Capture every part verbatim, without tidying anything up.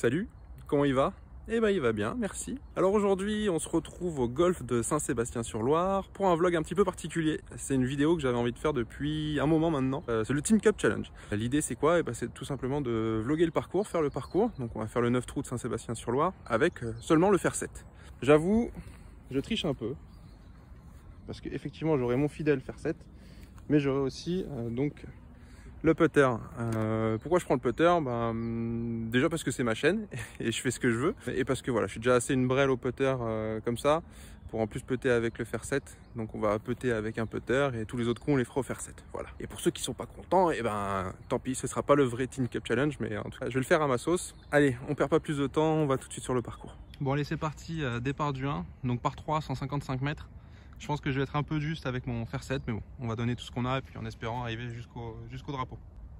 Salut, comment il va? Eh ben il va bien, merci. Alors aujourd'hui on se retrouve au golfe de Saint-Sébastien-sur-Loire pour un vlog un petit peu particulier. C'est une vidéo que j'avais envie de faire depuis un moment maintenant. Euh, c'est le Team Cup Challenge. L'idée c'est quoi? Eh ben, c'est tout simplement de vlogger le parcours, faire le parcours. Donc on va faire le neuf trous de Saint-Sébastien-sur-Loire avec euh, seulement le fer sept. J'avoue, je triche un peu. Parce qu'effectivement j'aurai mon fidèle fer sept. Mais j'aurai aussi euh, donc le putter. Euh, pourquoi je prends le putter? Ben, déjà parce que c'est ma chaîne et je fais ce que je veux. Et parce que voilà, je suis déjà assez une brêle au putter euh, comme ça. Pour en plus putter avec le fer sept. Donc on va putter avec un putter et tous les autres coups on les fera au fer sept. Voilà. Et pour ceux qui sont pas contents, et ben tant pis, ce sera pas le vrai Team Cup Challenge. Mais en tout cas, je vais le faire à ma sauce. Allez, on perd pas plus de temps, on va tout de suite sur le parcours. Bon allez, c'est parti, euh, départ du un. Donc par trois, cent cinquante-cinq mètres. Je pense que je vais être un peu juste avec mon fer sept, mais bon, on va donner tout ce qu'on a et puis en espérant arriver jusqu'au jusqu'au drapeau.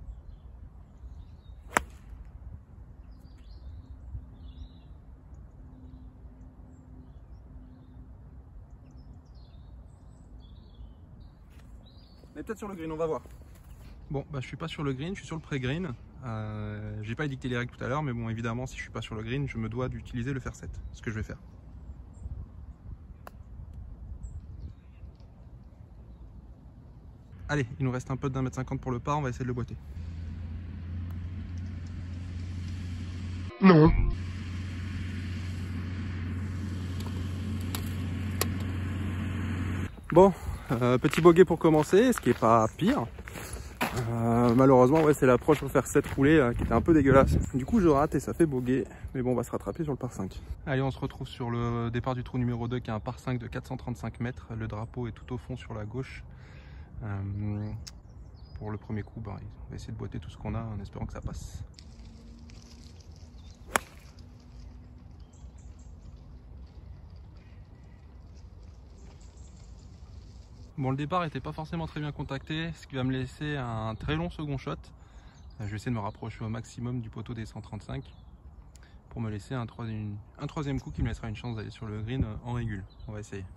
Mais peut-être sur le green, on va voir. Bon, bah je suis pas sur le green, je suis sur le pré-green. Euh, J'ai pas édicté les règles tout à l'heure, mais bon, évidemment, si je suis pas sur le green, je me dois d'utiliser le fer sept, ce que je vais faire. Allez, il nous reste un peu d'un mètre cinquante pour le par, on va essayer de le boiter. Non. Bon, euh, petit bogey pour commencer, ce qui est pas pire. Euh, malheureusement, ouais, c'est l'approche au fer sept roulé euh, qui était un peu dégueulasse. Du coup, je rate et ça fait bogey. Mais bon, on va se rattraper sur le par cinq. Allez, on se retrouve sur le départ du trou numéro deux qui est un par cinq de quatre cent trente-cinq mètres. Le drapeau est tout au fond sur la gauche. Euh, pour le premier coup, bah, on va essayer de boiter tout ce qu'on a en espérant que ça passe. Bon, le départ n'était pas forcément très bien contacté, ce qui va me laisser un très long second shot. Je vais essayer de me rapprocher au maximum du poteau des cent trente-cinq pour me laisser un troisième, un troisième coup qui me laissera une chance d'aller sur le green en régule. On va essayer.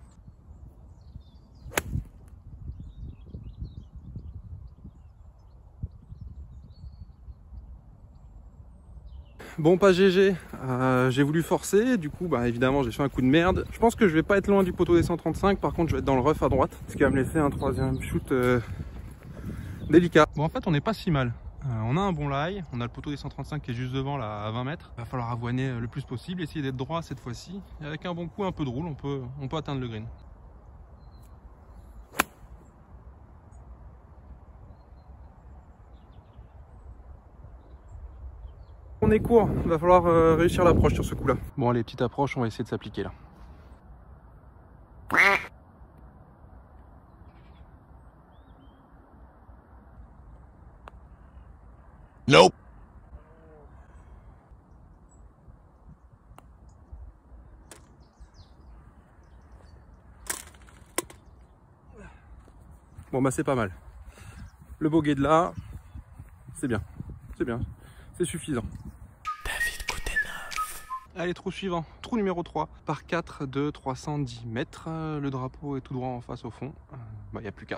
Bon, pas G G, euh, j'ai voulu forcer, du coup bah évidemment j'ai fait un coup de merde. Je pense que je vais pas être loin du poteau des cent trente-cinq, par contre je vais être dans le rough à droite, ce qui va me laisser un troisième shoot euh, délicat. Bon, en fait on n'est pas si mal, euh, on a un bon lie, on a le poteau des cent trente-cinq qui est juste devant là à vingt mètres. Il va falloir avoiner le plus possible, essayer d'être droit cette fois-ci. Et avec un bon coup, un peu de roule, on peut, on peut atteindre le green. On est court, il va falloir euh, réussir l'approche sur ce coup là. Bon allez, petite approche, on va essayer de s'appliquer là. Nope. Bon bah c'est pas mal. Le bogey de là, c'est bien, c'est bien, c'est suffisant. Allez, trou suivant, trou numéro trois, par quatre de trois cent dix mètres. Le drapeau est tout droit en face au fond. Bah, il n'y a plus qu'à.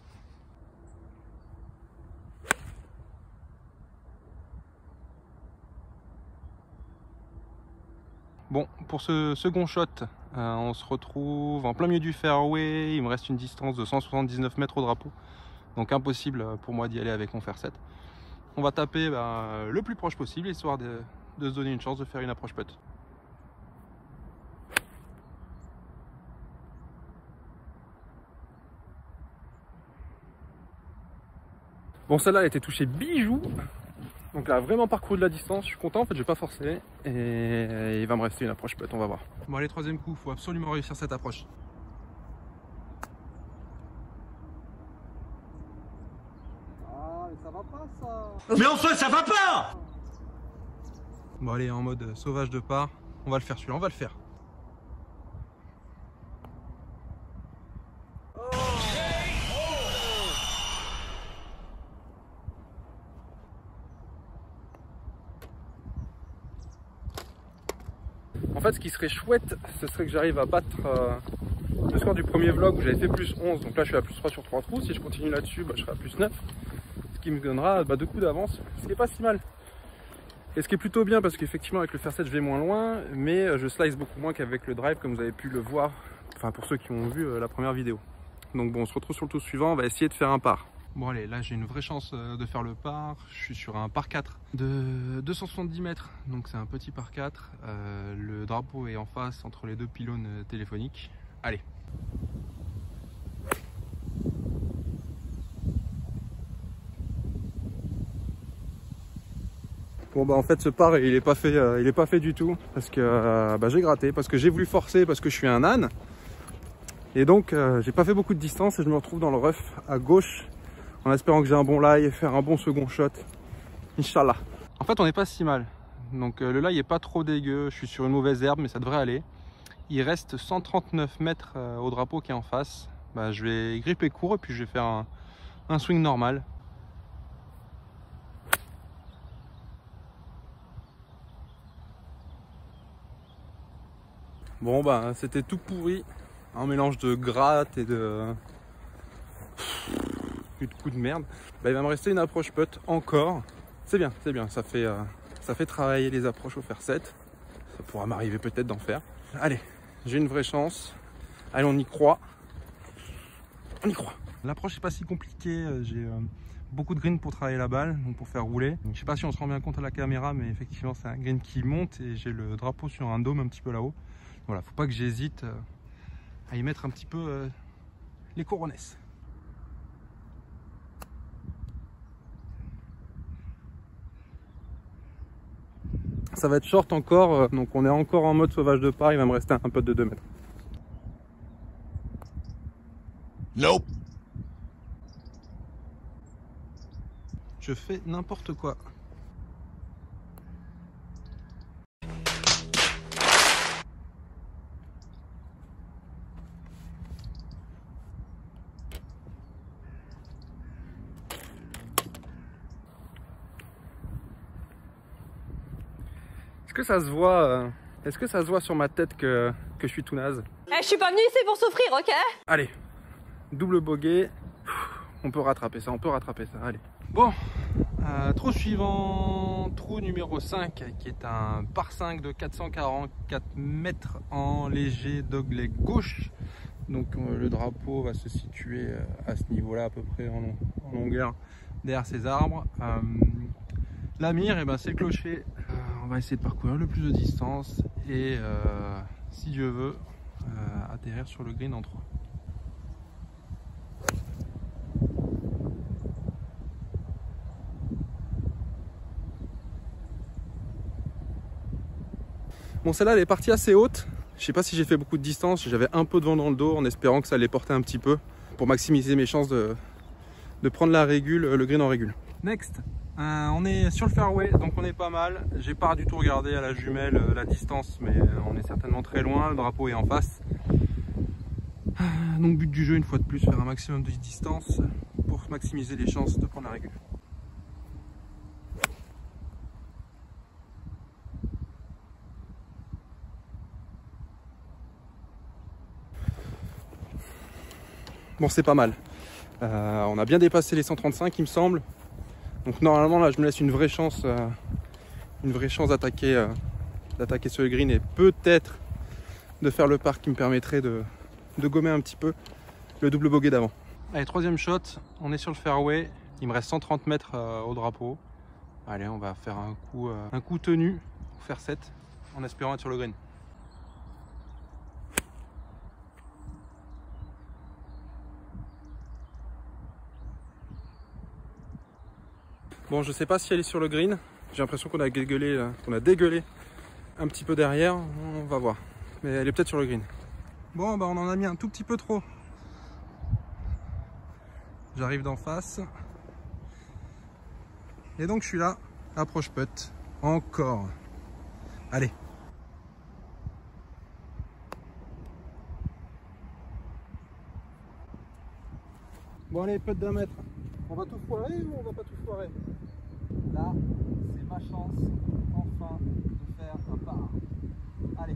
Bon, pour ce second shot, euh, on se retrouve en plein milieu du fairway. Il me reste une distance de cent soixante-dix-neuf mètres au drapeau. Donc impossible pour moi d'y aller avec mon fer sept. On va taper bah, le plus proche possible, histoire de, de se donner une chance de faire une approche putt. Bon, celle-là a été touchée bijou. Donc là, vraiment parcouru de la distance. Je suis content, en fait, je vais pas forcer. Et il va me rester une approche putt, on va voir. Bon, allez, troisième coup, il faut absolument réussir cette approche. Ah, mais ça va pas ça. Mais enfin, ça va pas! Bon, allez, en mode sauvage de part. On va le faire celui-là, on va le faire. En fait, ce qui serait chouette, ce serait que j'arrive à battre euh, le score du premier vlog où j'avais fait plus onze. Donc là, je suis à plus trois sur trois trous. Si je continue là-dessus, bah, je serai à plus neuf. Ce qui me donnera bah, deux coups d'avance, ce qui n'est pas si mal. Et ce qui est plutôt bien parce qu'effectivement avec le fer sept je vais moins loin, mais je slice beaucoup moins qu'avec le drive comme vous avez pu le voir, enfin pour ceux qui ont vu la première vidéo. Donc bon, on se retrouve sur le tour suivant, on va essayer de faire un par. Bon allez, là j'ai une vraie chance de faire le par, je suis sur un par quatre de deux cent soixante-dix mètres, donc c'est un petit par quatre, euh, le drapeau est en face entre les deux pylônes téléphoniques. Allez. Bon bah en fait ce par il est pas fait, euh, il est pas fait du tout parce que euh, bah, j'ai gratté, parce que j'ai voulu forcer parce que je suis un âne et donc euh, j'ai pas fait beaucoup de distance et je me retrouve dans le rough à gauche en espérant que j'ai un bon lie et faire un bon second shot, Inch'Allah. En fait on n'est pas si mal, donc euh, le lie est pas trop dégueu, je suis sur une mauvaise herbe mais ça devrait aller. Il reste cent trente-neuf mètres euh, au drapeau qui est en face, bah, je vais gripper court et puis je vais faire un, un swing normal. Bon bah c'était tout pourri, un mélange de gratte et de de coups de merde. Bah, il va me rester une approche putt encore. C'est bien, c'est bien, ça fait, euh, ça fait travailler les approches au fer sept. Ça pourra m'arriver peut-être d'en faire. Allez, j'ai une vraie chance. Allez, on y croit. On y croit. L'approche n'est pas si compliquée, j'ai euh, beaucoup de green pour travailler la balle, donc pour faire rouler. Donc, je sais pas si on se rend bien compte à la caméra, mais effectivement c'est un green qui monte et j'ai le drapeau sur un dôme un petit peu là-haut. Voilà, faut pas que j'hésite à y mettre un petit peu euh, les couronnesses. Ça va être short encore, donc on est encore en mode sauvage de par, il va me rester un putt de deux mètres. Nope. Je fais n'importe quoi. Est-ce que ça se voit euh, Est-ce que ça se voit sur ma tête que, que je suis tout naze? Eh, je suis pas venue ici pour souffrir, ok? Allez, double bogey. On peut rattraper ça, on peut rattraper ça, allez. Bon, euh, trou suivant, trou numéro cinq, qui est un par cinq de quatre cent quarante-quatre mètres en léger dogleg gauche. Donc euh, le drapeau va se situer euh, à ce niveau-là à peu près en, long, en longueur derrière ces arbres. Euh, la mire, eh ben, c'est le clocher. Euh, on va essayer de parcourir le plus de distance et euh, si Dieu veut, euh, atterrir sur le green en trois. Bon, celle-là elle est partie assez haute. Je sais pas si j'ai fait beaucoup de distance, j'avais un peu de vent dans le dos en espérant que ça allait porter un petit peu pour maximiser mes chances de, de prendre la régule, le green en régule. Next, euh, on est sur le fairway, donc on est pas mal. J'ai pas du tout regardé à la jumelle euh, la distance, mais euh, on est certainement très loin, le drapeau est en face. Euh, donc but du jeu, une fois de plus, faire un maximum de distance pour maximiser les chances de prendre la régule. Bon, c'est pas mal. Euh, on a bien dépassé les cent trente-cinq, il me semble. Donc normalement là, je me laisse une vraie chance, euh, une vraie chance d'attaquer, euh, d'attaquer ce green et peut-être de faire le par qui me permettrait de, de gommer un petit peu le double bogey d'avant. Allez, troisième shot. On est sur le fairway. Il me reste cent trente mètres euh, au drapeau. Allez, on va faire un coup, euh, un coup tenu pour faire sept en espérant être sur le green. Bon, je sais pas si elle est sur le green. J'ai l'impression qu'on a dégueulé, qu'on a dégueulé un petit peu derrière. On va voir. Mais elle est peut-être sur le green. Bon, bah on en a mis un tout petit peu trop. J'arrive d'en face. Et donc je suis là. Approche putt. Encore. Allez. Bon allez, putt d'un mètre. On va tout foirer ou on va pas tout foirer? Là, c'est ma chance, enfin, de faire un par. Allez.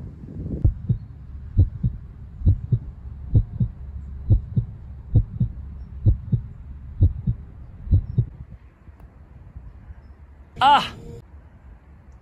Ah!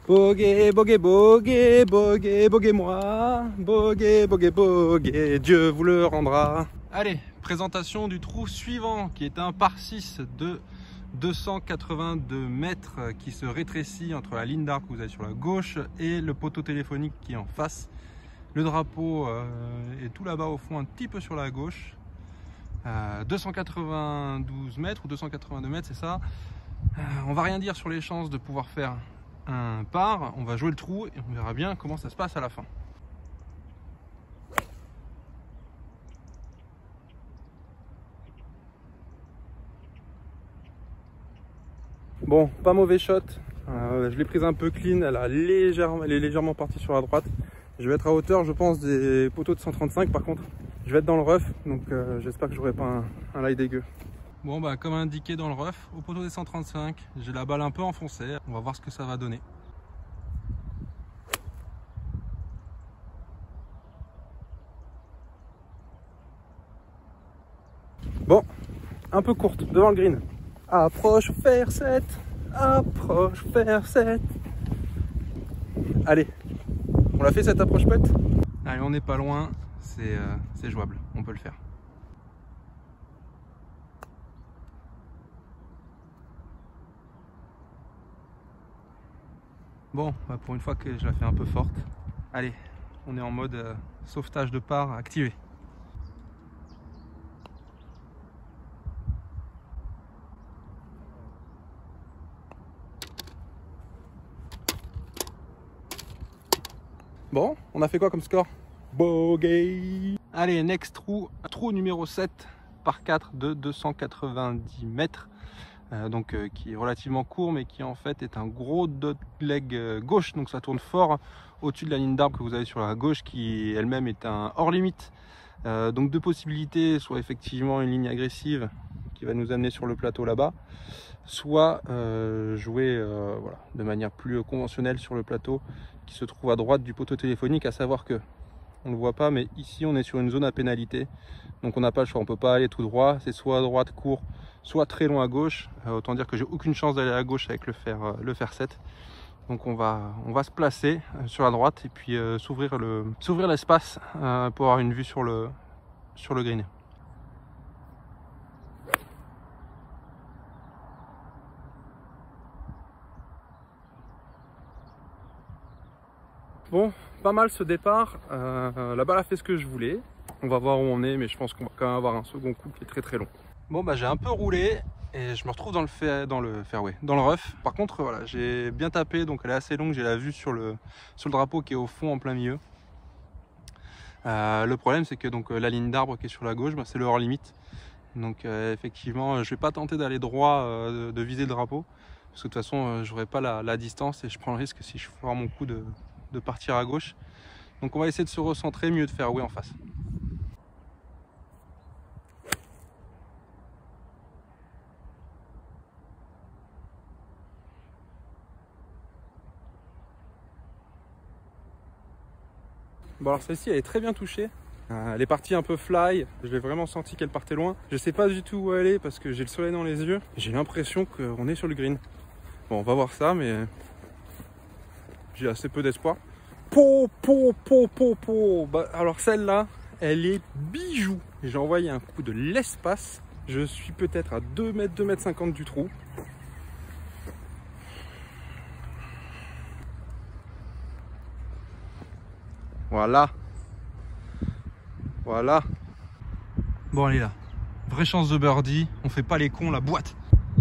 Bogey, bogey, bogey, bogey, bogey moi, bogey, bogey, bogey, Dieu vous le rendra. Allez, présentation du trou suivant qui est un par six de deux cent quatre-vingt-deux mètres qui se rétrécit entre la ligne d'arbre que vous avez sur la gauche et le poteau téléphonique qui est en face. Le drapeau euh, est tout là-bas au fond, un petit peu sur la gauche. Euh, deux cent quatre-vingt-douze mètres ou deux cent quatre-vingt-deux mètres, c'est ça. Euh, on va rien dire sur les chances de pouvoir faire un par. On va jouer le trou et on verra bien comment ça se passe à la fin. Bon, pas mauvais shot. Euh, je l'ai prise un peu clean. Elle, a légèrement, elle est légèrement partie sur la droite. Je vais être à hauteur, je pense, des poteaux de cent trente-cinq. Par contre, je vais être dans le rough, donc euh, j'espère que j'aurai pas un, un lie dégueu. Bon, bah comme indiqué dans le rough, au poteau des cent trente-cinq, j'ai la balle un peu enfoncée. On va voir ce que ça va donner. Bon, un peu courte, devant le green. Approche, faire sept. Approche, faire sept. Allez, on l'a fait cette approche putt. Allez, on n'est pas loin, c'est euh, jouable, on peut le faire. Bon, bah pour une fois que je la fais un peu forte, allez, on est en mode euh, sauvetage de par activé. Bon, on a fait quoi comme score? Bogey. Allez, next trou, trou numéro sept par quatre de deux cent quatre-vingt-dix mètres. Euh, donc euh, qui est relativement court mais qui en fait est un gros dot leg euh, gauche, donc ça tourne fort au-dessus de la ligne d'arbre que vous avez sur la gauche qui elle-même est un hors limite. Euh, donc deux possibilités, soit effectivement une ligne agressive qui va nous amener sur le plateau là-bas, soit euh, jouer euh, voilà, de manière plus conventionnelle sur le plateau qui se trouve à droite du poteau téléphonique, à savoir que on ne le voit pas mais ici on est sur une zone à pénalité, donc on n'a pas le choix, on peut pas aller tout droit, c'est soit à droite court, soit très long à gauche. Euh, autant dire que j'ai aucune chance d'aller à gauche avec le fer, euh, le fer sept. Donc on va, on va se placer euh, sur la droite et puis euh, s'ouvrir le, s'ouvrir l'espace euh, pour avoir une vue sur le, sur le green. Bon, pas mal ce départ. Euh, la balle a fait ce que je voulais. On va voir où on est, mais je pense qu'on va quand même avoir un second coup qui est très très long. Bon, bah j'ai un peu roulé et je me retrouve dans le, fa dans le fairway, dans le rough. Par contre, voilà, j'ai bien tapé, donc elle est assez longue. J'ai la vue sur le, sur le drapeau qui est au fond en plein milieu. Euh, le problème, c'est que donc la ligne d'arbre qui est sur la gauche, bah, c'est le hors limite. Donc euh, effectivement, je vais pas tenter d'aller droit, euh, de, de viser le drapeau, parce que de toute façon, euh, j'aurai pas la, la distance et je prends le risque si je foire mon coup de, de partir à gauche. Donc on va essayer de se recentrer, mieux de fairway en face. Bon, alors celle-ci elle est très bien touchée, euh, elle est partie un peu fly, je l'ai vraiment senti qu'elle partait loin. Je sais pas du tout où elle est parce que j'ai le soleil dans les yeux, j'ai l'impression qu'on est sur le green. Bon, on va voir ça, mais j'ai assez peu d'espoir. Po, po, po, po, po. Bah, alors celle-là, elle est bijou. J'ai envoyé un coup de l'espace, je suis peut-être à deux mètres, deux mètres cinquante du trou. Voilà. Voilà. Bon, allez là. Vraie chance de birdie. On fait pas les cons, la boîte.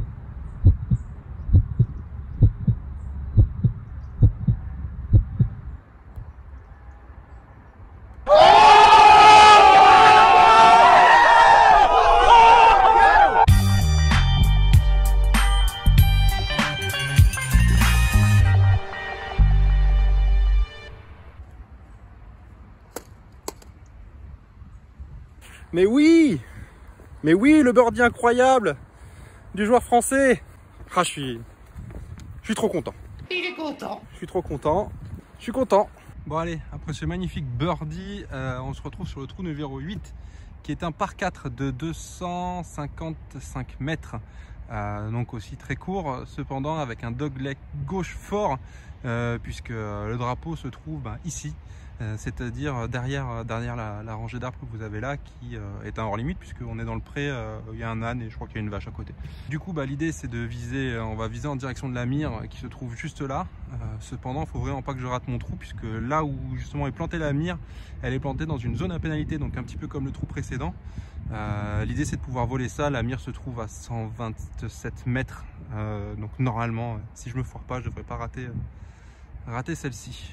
Mais oui, mais oui, le birdie incroyable du joueur français. Ah, je suis, je suis trop content. Il est content. Je suis trop content. Je suis content. Bon allez, après ce magnifique birdie, euh, on se retrouve sur le trou numéro huit, qui est un par quatre de deux cent cinquante-cinq mètres. Euh, donc aussi très court, cependant avec un dogleg gauche fort, euh, puisque le drapeau se trouve bah, ici, euh, c'est-à-dire derrière, derrière la, la rangée d'arbres que vous avez là, qui euh, est un hors limite, puisqu'on est dans le pré, euh, il y a un âne et je crois qu'il y a une vache à côté. Du coup, bah, l'idée c'est de viser, on va viser en direction de la mire qui se trouve juste là. Euh, cependant, il faut vraiment pas que je rate mon trou, puisque là où justement est plantée la mire, elle est plantée dans une zone à pénalité, donc un petit peu comme le trou précédent. Euh, l'idée c'est de pouvoir voler ça. La mire se trouve à cent vingt-sept mètres, euh, donc normalement si je me foire pas je devrais pas rater, euh, rater celle-ci.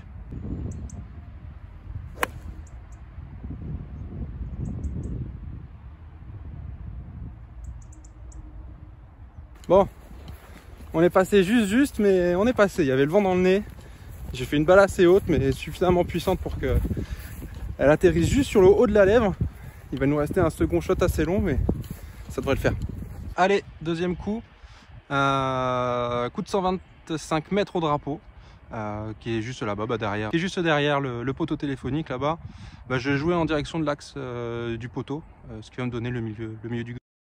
Bon, on est passé juste juste mais on est passé, il y avait le vent dans le nez. J'ai fait une balle assez haute mais suffisamment puissante pour que elle atterrisse juste sur le haut de la lèvre. Il va nous rester un second shot assez long, mais ça devrait le faire. Allez, deuxième coup. Euh, coup de cent vingt-cinq mètres au drapeau, euh, qui est juste là-bas, bah derrière. Qui est juste derrière le, le poteau téléphonique là-bas. Bah, je vais jouer en direction de l'axe euh, du poteau, euh, ce qui va me donner le milieu, le milieu du.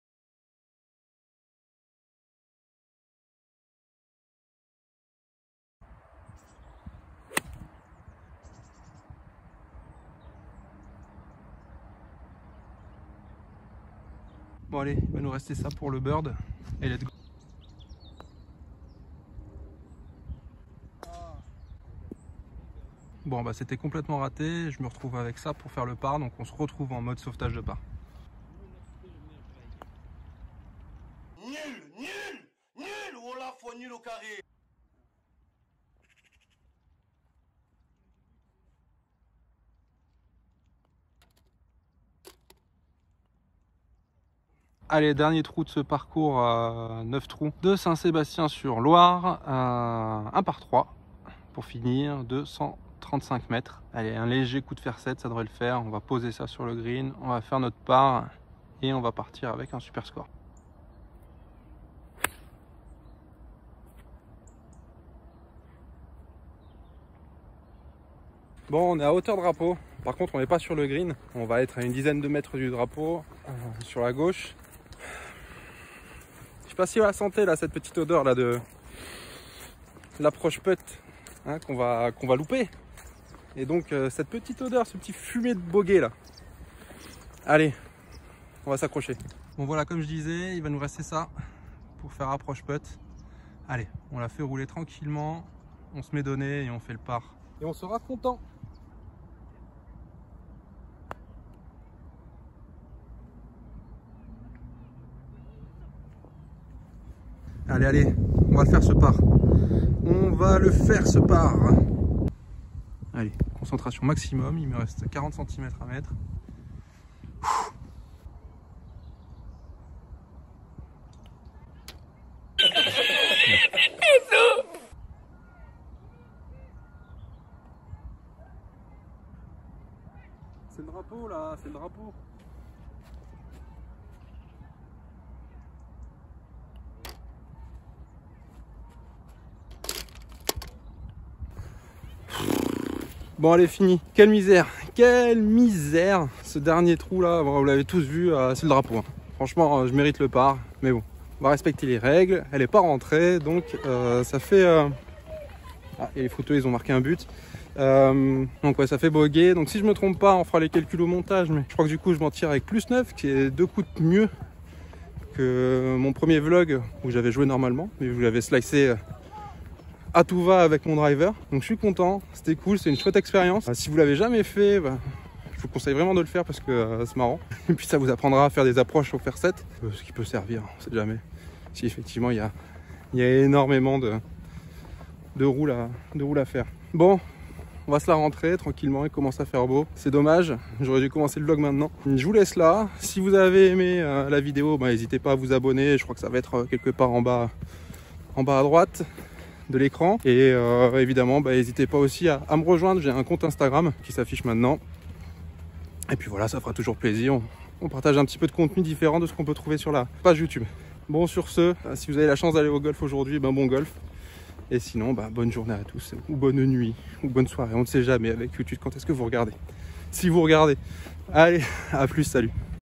Bon allez, il va nous rester ça pour le bird et let's go. Bon bah c'était complètement raté, je me retrouve avec ça pour faire le par, donc on se retrouve en mode sauvetage de par. Nul, nul, nul, Olaf, faut nul au carré. Allez, dernier trou de ce parcours, euh, neuf trous de Saint-Sébastien-sur-Loire, euh, un par trois pour finir de cent trente-cinq mètres. Allez, un léger coup de fer sept, ça devrait le faire. On va poser ça sur le green, on va faire notre par et on va partir avec un super score. Bon, on est à hauteur drapeau. Par contre, on n'est pas sur le green. On va être à une dizaine de mètres du drapeau, euh, sur la gauche. Je sais pas si vous la sentez là, cette petite odeur là de l'approche putt, hein, qu'on va, qu'on va louper. Et donc euh, cette petite odeur, ce petit fumet de bogey là. Allez, on va s'accrocher. Bon voilà, comme je disais, il va nous rester ça pour faire approche putt. Allez, on la fait rouler tranquillement, on se met donné et on fait le par. Et on sera content. Allez, allez, on va le faire ce par. On va le faire ce par. Allez, concentration maximum, il me reste quarante centimètres à mettre. C'est le drapeau là, c'est le drapeau. Bon allez, fini. Quelle misère, quelle misère. Ce dernier trou là, vous l'avez tous vu, c'est le drapeau. Franchement, je mérite le par, mais bon, on va respecter les règles. Elle n'est pas rentrée, donc euh, ça fait... Euh... Ah, et les photos, ils ont marqué un but. Euh, donc ouais, ça fait bogey. Donc si je me trompe pas, on fera les calculs au montage, mais je crois que du coup, je m'en tire avec plus neuf, qui est deux coups de mieux que mon premier vlog où j'avais joué normalement, mais où j'avais slicé à tout va avec mon driver. Donc je suis content, c'était cool, c'est une chouette expérience. Si vous l'avez jamais fait, bah, je vous conseille vraiment de le faire parce que euh, c'est marrant. Et puis ça vous apprendra à faire des approches au fer sept, euh, ce qui peut servir, on sait jamais. Si effectivement il y a, il y a énormément de, de, roules à, de roules à faire. Bon, on va se la rentrer tranquillement, il commence à faire beau. C'est dommage, j'aurais dû commencer le vlog maintenant. Je vous laisse là. Si vous avez aimé euh, la vidéo, bah, n'hésitez pas à vous abonner. Je crois que ça va être quelque part en bas, en bas à droite de l'écran. Et euh, évidemment, bah, n'hésitez pas aussi à, à me rejoindre. J'ai un compte Instagram qui s'affiche maintenant. Et puis voilà, ça fera toujours plaisir. On, on partage un petit peu de contenu différent de ce qu'on peut trouver sur la page YouTube. Bon, sur ce, si vous avez la chance d'aller au golf aujourd'hui, ben bon golf. Et sinon, bah, bonne journée à tous, ou bonne nuit, ou bonne soirée. On ne sait jamais avec YouTube quand est-ce que vous regardez. Si vous regardez. Allez, à plus, salut.